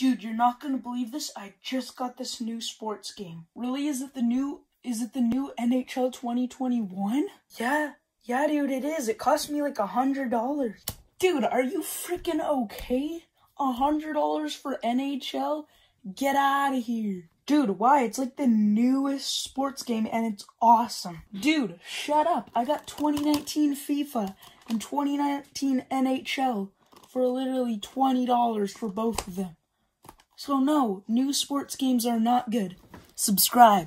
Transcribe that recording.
Dude, you're not gonna believe this. I just got this new sports game. Really? Is it the new NHL 2021? Yeah, dude, it is. It cost me like $100. Dude, are you freaking okay? $100 for NHL? Get out of here. Dude, why? It's like the newest sports game and it's awesome. Dude, shut up. I got 2019 FIFA and 2019 NHL for literally $20 for both of them. So no, new sports games are not good. Subscribe.